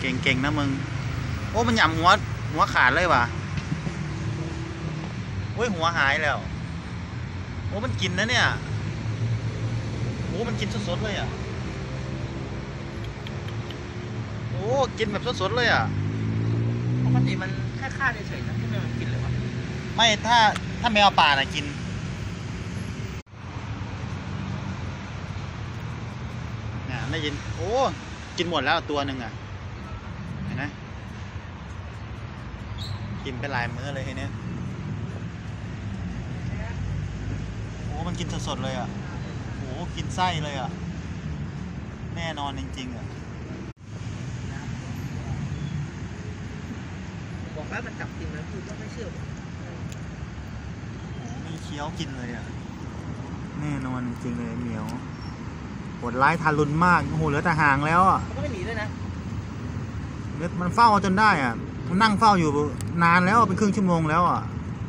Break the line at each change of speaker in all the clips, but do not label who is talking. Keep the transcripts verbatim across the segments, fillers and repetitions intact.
เก่งๆนะมึงโอ้มันหย่ำหัวหัวขาดเลยว่ะโอ้ยหัวหายแล้วโอ้มันกินนะเนี่ยโอ้มันกินสดๆเลยอ่ะโอ้กินแบบสดๆเลยอ่ะ
ปกติมันแค่ฆ่าเฉยๆนะที่มันกินเลยวะ
ไม่ถ้าถ้าแมวป่าน่ะกินเนี่ยได้ยินโอ้กินหมดแล้วตัวหนึ่งอ่ะเห็นไหมกินไปหลายมื้อเลยทีเนี้ยโอ้มันกินสดๆเลยอ่ะโอ้กินไส้เลยอ่ะแน่นอนจริงๆอ่ะ
บอกว่ามันจับจริงนะคือก็ไม่เชื่อ
มีเคี้ยวกินเลยอ่ะแน่นอนจริงเลยเหนียวโหดร้ายทารุณมากโอ้โหเหลือแต่หางแล้วอ่ะ
มันก็ไม่หนีด้วยนะ
เลือมันเฝ้าจนได้อ่ะมันนั่งเฝ้าอยู่นานแล้วเป็นครึ่งชั่วโมงแล้วอ่ะ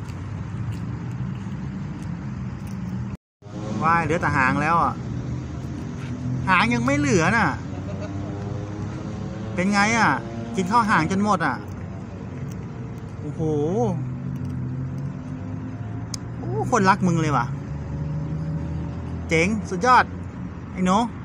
ว่ายเหลือแต่หางแล้วอ่ะหางยังไม่เหลือน่ะเป็นไงอ่ะกินข้าวหางจนหมดอ่ะโอ้โหโอ้คนรักมึงเลยว่ะเจ๋งสุดยอดไอ้หนู